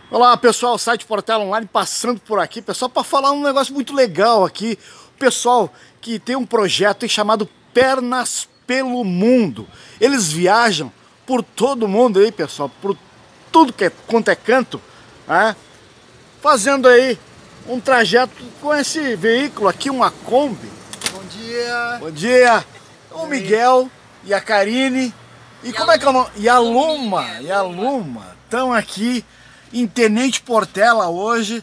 Olá pessoal, o site Portela Online passando por aqui, pessoal, para falar um negócio muito legal aqui. O pessoal que tem um projeto aí chamado Pernas pelo Mundo. Eles viajam por todo mundo aí, pessoal, por tudo quanto é canto, né? Fazendo aí um trajeto com esse veículo aqui, uma Kombi. Bom dia! Bom dia! O Miguel e a Karine. E como é que é o nome? E a Luma estão aqui em Tenente Portela hoje,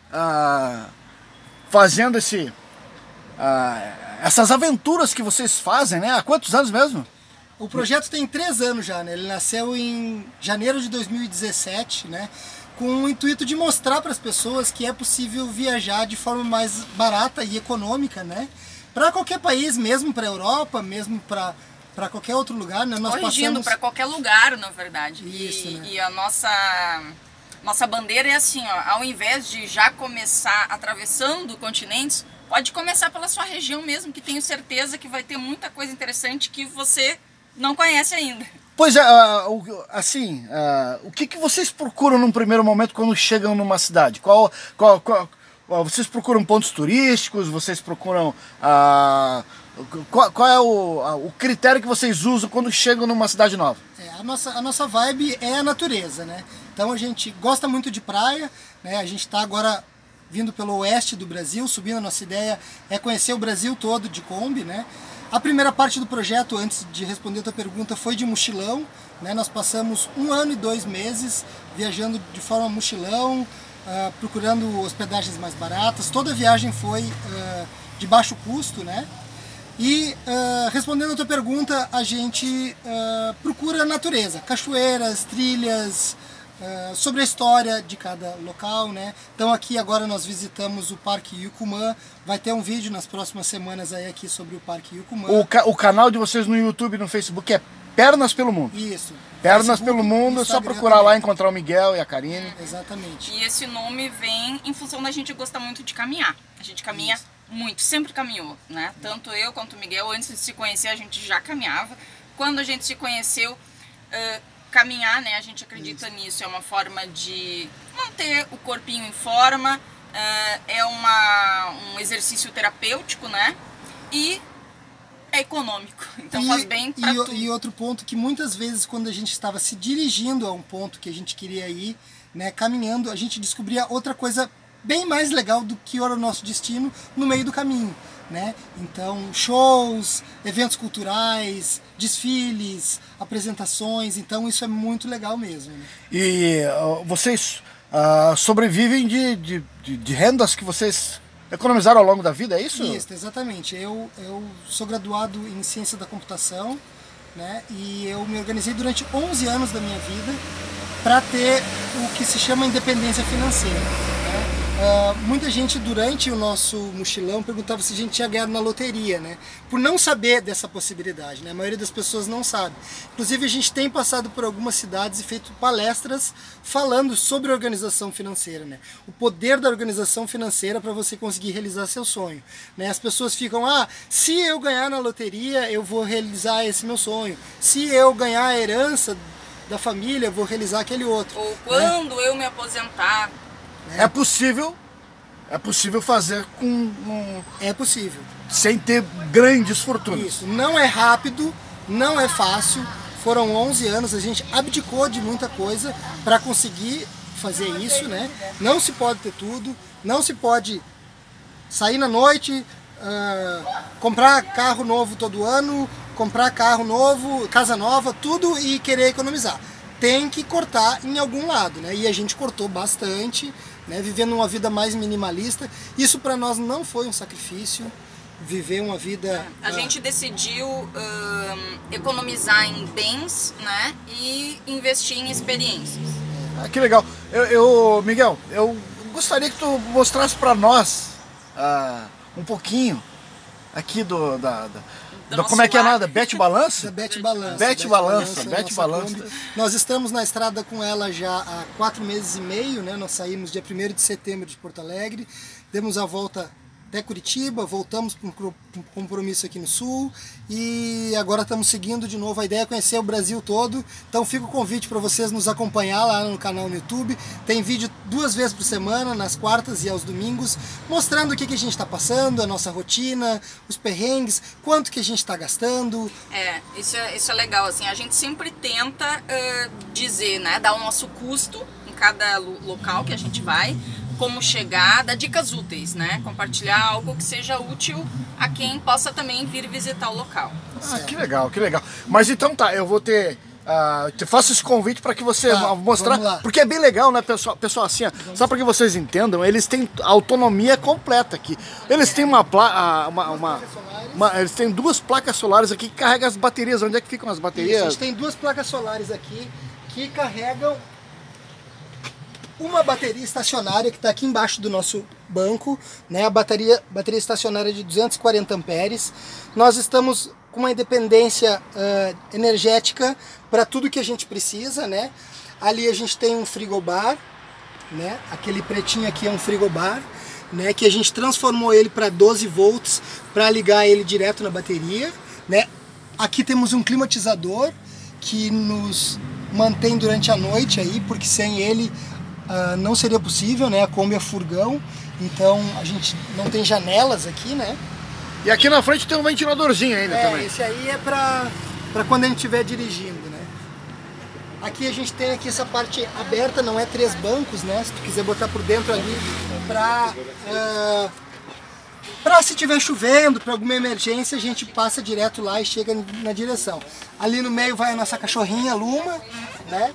fazendo essas aventuras que vocês fazem, né? Há quantos anos mesmo? O projeto tem 3 anos já, né? Ele nasceu em janeiro de 2017, né? Com o intuito de mostrar para as pessoas que é possível viajar de forma mais barata e econômica, né? Para qualquer país, mesmo para a Europa, mesmo para qualquer outro lugar, né? Nós Corrigindo, para qualquer lugar, na verdade. Isso, né? E a nossa bandeira é assim, ó, ao invés de já começar atravessando continentes, pode começar pela sua região mesmo, que tenho certeza que vai ter muita coisa interessante que você não conhece ainda. Pois é, assim, o que vocês procuram num primeiro momento quando chegam numa cidade? Vocês procuram pontos turísticos? Vocês procuram... Qual é o critério que vocês usam quando chegam numa cidade nova? A nossa vibe é a natureza, né? Então a gente gosta muito de praia, né? A gente está agora vindo pelo oeste do Brasil, subindo. A nossa ideia é conhecer o Brasil todo de Kombi, né? A primeira parte do projeto, antes de responder a tua pergunta, foi de mochilão, né? Nós passamos 1 ano e 2 meses viajando de forma mochilão, procurando hospedagens mais baratas. Toda a viagem foi de baixo custo, né? E respondendo a tua pergunta, a gente procura a natureza, cachoeiras, trilhas, sobre a história de cada local, né? Então aqui agora nós visitamos o Parque Yucumã. Vai ter um vídeo nas próximas semanas aí aqui sobre o Parque Yucumã. O canal de vocês no YouTube e no Facebook é Pernas pelo Mundo. Isso. Pernas pelo Mundo, é só procurar lá, encontrar o Miguel e a Karine. Exatamente. E esse nome vem em função da gente gostar muito de caminhar. A gente caminha muito, sempre caminhou, né? Tanto eu quanto o Miguel, antes de se conhecer, a gente já caminhava. Quando a gente se conheceu, caminhar, né? A gente acredita nisso, é uma forma de manter o corpinho em forma, é um exercício terapêutico, né? E é econômico, então faz bem pra tudo. E outro ponto que muitas vezes quando a gente estava se dirigindo a um ponto que a gente queria ir, né, caminhando, a gente descobria outra coisa bem mais legal do que era o nosso destino no meio do caminho, né? Então, shows, eventos culturais, desfiles, apresentações, então isso é muito legal mesmo, né? E vocês sobrevivem de rendas que vocês economizaram ao longo da vida, é isso? Isso, exatamente. Eu sou graduado em Ciência da Computação, né? E eu me organizei durante 11 anos da minha vida para ter o que se chama independência financeira, né? Muita gente durante o nosso mochilão perguntava se a gente tinha ganhado na loteria, né? Por não saber dessa possibilidade, né? A maioria das pessoas não sabe. Inclusive a gente tem passado por algumas cidades e feito palestras falando sobre organização financeira, né? O poder da organização financeira para você conseguir realizar seu sonho, né? As pessoas ficam, se eu ganhar na loteria eu vou realizar esse meu sonho, se eu ganhar a herança da família eu vou realizar aquele outro. Ou quando eu me aposentar. É possível fazer É possível. sem ter grandes fortunas. Isso, não é rápido, não é fácil. Foram 11 anos, a gente abdicou de muita coisa para conseguir fazer isso, né? Não se pode ter tudo, não se pode sair na noite, comprar carro novo todo ano, comprar carro novo, casa nova, tudo e querer economizar. Tem que cortar em algum lado, né? E a gente cortou bastante, né? Vivendo uma vida mais minimalista. Isso para nós não foi um sacrifício, viver uma vida... A gente decidiu economizar em bens, né? E investir em experiências. Que legal. Miguel, eu gostaria que tu mostrasse para nós um pouquinho aqui como é que é nada? Bete Balança? Da Bete Balança. Bete Balança. Nós estamos na estrada com ela já há 4 meses e meio, né? Nós saímos dia 1º de setembro de Porto Alegre, demos a volta até Curitiba, voltamos para um compromisso aqui no Sul e agora estamos seguindo de novo. A ideia é conhecer o Brasil todo, então fica o convite para vocês nos acompanhar lá no canal no YouTube. Tem vídeo 2 vezes por semana, nas quartas e aos domingos, mostrando o que a gente está passando, a nossa rotina, os perrengues, quanto que a gente está gastando. Isso é legal, assim, a gente sempre tenta dizer, né, dar o nosso custo em cada local que a gente vai, como chegar, dar dicas úteis, né? Compartilhar algo que seja útil a quem possa também vir visitar o local. Ah, que legal, que legal. Mas então tá, eu vou ter... te faço esse convite para que você mostrar, porque é bem legal, né, pessoal? Pessoal, assim, só para que vocês entendam, eles têm autonomia completa aqui. Eles têm eles têm 2 placas solares aqui que carregam as baterias. Onde é que ficam as baterias? Isso, a gente tem 2 placas solares aqui que carregam uma bateria estacionária que está aqui embaixo do nosso banco, né? A bateria estacionária de 240 amperes. Nós estamos com uma independência energética para tudo que a gente precisa, né? Ali a gente tem um frigobar, né? Aquele pretinho aqui é um frigobar, né? Que a gente transformou ele para 12 volts para ligar ele direto na bateria, né? Aqui temos um climatizador que nos mantém durante a noite aí, porque sem ele não seria possível, né? A Kombi é furgão, então a gente não tem janelas aqui, né? E aqui na frente tem um ventiladorzinho ainda também. Esse aí é para quando a gente estiver dirigindo, né? Aqui a gente tem aqui essa parte aberta, não é 3 bancos, né? Se tu quiser botar por dentro ali para se tiver chovendo, para alguma emergência, a gente passa direto lá e chega na direção. Ali no meio vai a nossa cachorrinha Luma, né?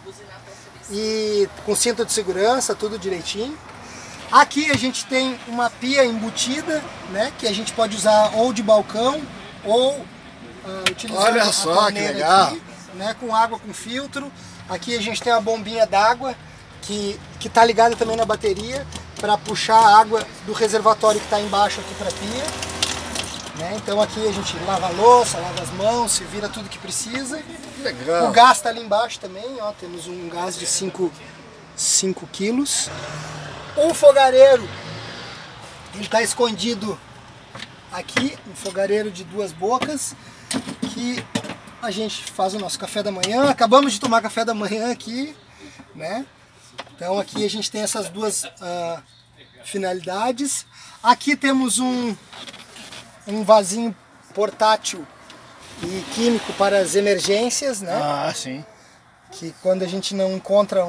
E com cinto de segurança, tudo direitinho. Aqui a gente tem uma pia embutida, né, que a gente pode usar ou de balcão ou utilizar Olha só que legal, aqui, né, com água com filtro. Aqui a gente tem uma bombinha d'água que está ligada também na bateria para puxar a água do reservatório que está embaixo aqui para a pia. Né? Então aqui a gente lava a louça, lava as mãos, se vira tudo que precisa. Legal. O gás está ali embaixo também, ó, temos um gás de 5 quilos. Um fogareiro, ele está escondido aqui, um fogareiro de 2 bocas, que a gente faz o nosso café da manhã. Acabamos de tomar café da manhã aqui, né? Então aqui a gente tem essas 2 finalidades. Aqui temos um vasinho portátil e químico para as emergências, né? Ah, sim. Que quando a gente não encontra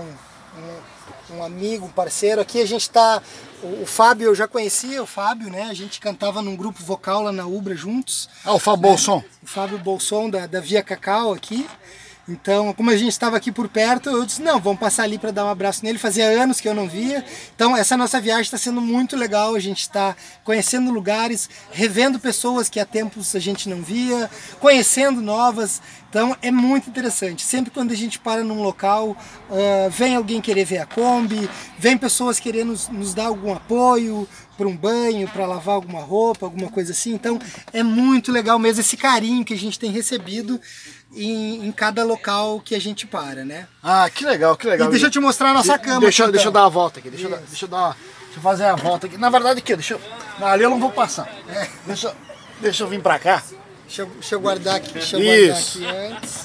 um amigo, um parceiro, aqui a gente tá... O Fábio, eu já conhecia o Fábio, né? A gente cantava num grupo vocal lá na Ubra juntos. Ah, o Fábio Bolson. O Fábio Bolson da Via Cacau aqui. Então, como a gente estava aqui por perto, eu disse, não, vamos passar ali para dar um abraço nele. Fazia anos que eu não via. Então, essa nossa viagem está sendo muito legal. A gente está conhecendo lugares, revendo pessoas que há tempos a gente não via, conhecendo novas. Então, é muito interessante. Sempre quando a gente para num local, vem alguém querer ver a Kombi, vem pessoas querer nos dar algum apoio para um banho, para lavar alguma roupa, alguma coisa assim. Então, é muito legal mesmo esse carinho que a gente tem recebido em cada local que a gente para, né? Ah, que legal, que legal. E deixa eu te mostrar a nossa cama. Deixa eu dar a volta aqui, deixa eu fazer a volta aqui. Na verdade aqui, ali eu não vou passar. Deixa eu vir pra cá. Deixa eu guardar aqui, antes.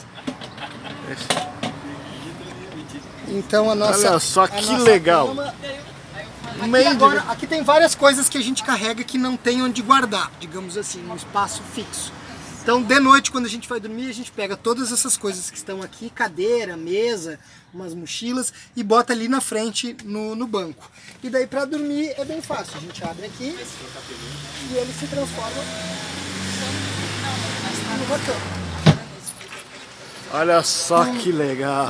Então a nossa... Olha só que legal. Agora, aqui tem várias coisas que a gente carrega que não tem onde guardar, digamos assim, um espaço fixo. Então, de noite, quando a gente vai dormir, a gente pega todas essas coisas que estão aqui, cadeira, mesa, umas mochilas, e bota ali na frente no banco. E daí, para dormir, é bem fácil. A gente abre aqui e ele se transforma numa cama. Olha só que legal.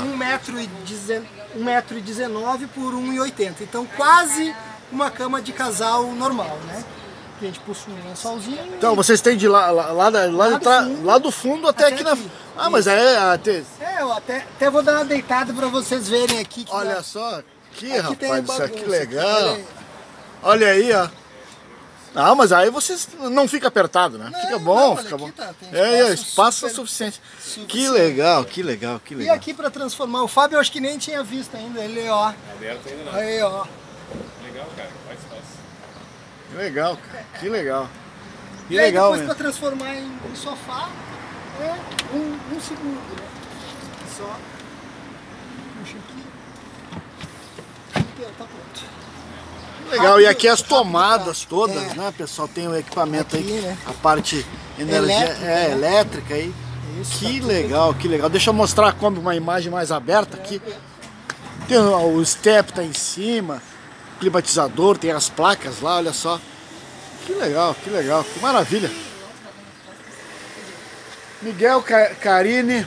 1,19 por 1,80. Então, quase uma cama de casal normal, né? Que a gente puxa um lençolzinho. Então, vocês têm de lá do fundo até aqui na... Ah, mas eu até vou dar uma deitada para vocês verem aqui. Olha só, aqui rapaz, isso aqui legal. Olha aí, ó. Ah, mas aí vocês não fica apertado, né? Fica bom, fica bom. Espaço suficiente. Que legal, que legal, que legal. E aqui para transformar, o Fábio eu acho que nem tinha visto ainda, ele ó. Aberto ainda não. Aí, ó. Legal, cara, faz. Legal, cara. Que legal. Que E aí legal depois mesmo. para transformar em sofá é um segundo, né? Só puxa aqui. Tá pronto. Legal, e aqui as Rápido, tomadas prático. todas, É. né, pessoal? Tem o equipamento Aqui, aí, né? a parte elétrica aí. Isso, tá Que tudo legal, que legal. Deixa eu mostrar a Kombi, uma imagem mais aberta aqui. Tem o step tá em cima, climatizador, tem as placas lá, olha só. Que legal, que maravilha. Miguel, Karine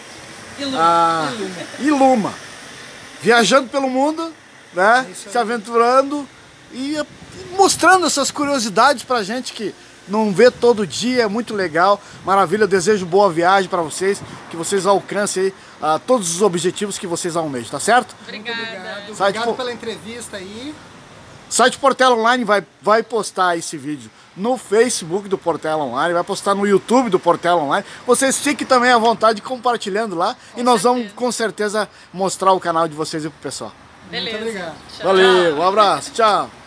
e Luma. Viajando pelo mundo, né? Se aventurando e mostrando essas curiosidades pra gente que não vê todo dia, é muito legal, maravilha. Eu desejo boa viagem pra vocês, que vocês alcancem aí, todos os objetivos que vocês almejam, tá certo? Obrigada. Obrigado pela entrevista aí. Site Portela Online vai postar esse vídeo no Facebook do Portela Online, vai postar no YouTube do Portela Online. Vocês fiquem também à vontade compartilhando lá e nós vamos com certeza mostrar o canal de vocês aí pro pessoal. Beleza. Muito obrigado. Tchau. Valeu, um abraço, tchau.